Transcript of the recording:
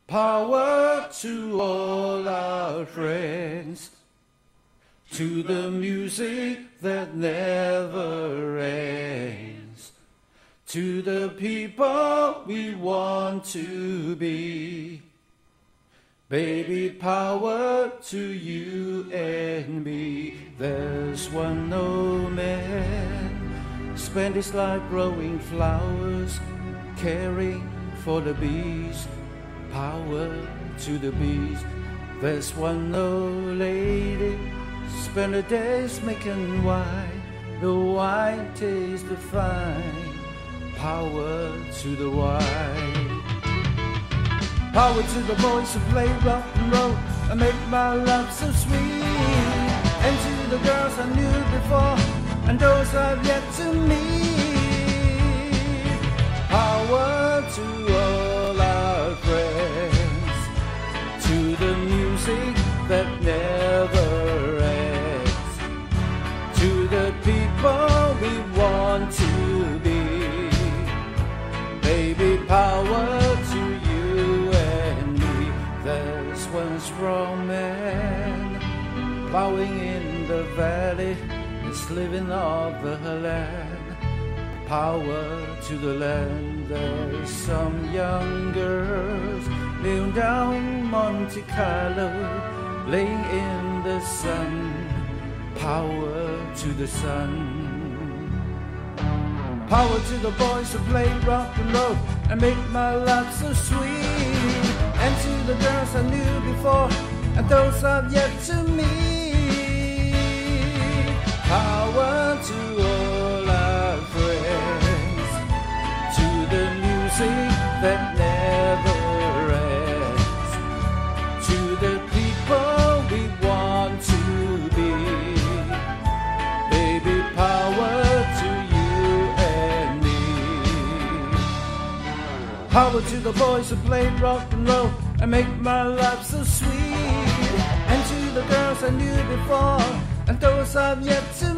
Power to all our friends, to the music that never ends, to the people we want to be. Baby, power to you and me. There's one old man spent his life growing flowers, caring for the bees. Power to the bees. There's one old lady spent her days making wine. The wine tastes fine. Power to the wine. Power to the boys who play rock and roll and make my love so sweet. And to the girls I knew before and those I've yet to meet. Power to all our friends, to the music that never ends, to the people we want to be. Baby, power to you and me. There's one strong man plowing in the valley, is living off the land. Power to the land. There's some young girls laying down Monte Carlo, laying in the sun. Power to the sun. Power to the boys who play rock and roll and make my life so sweet. And to the girls I knew before and those I've yet to meet. Power to all our friends, to the music that never ends, to the people we want to be. Baby, power to you and me. Power to the boys who play rock and roll and make my life so sweet. And to the girls I knew before and those I've yet to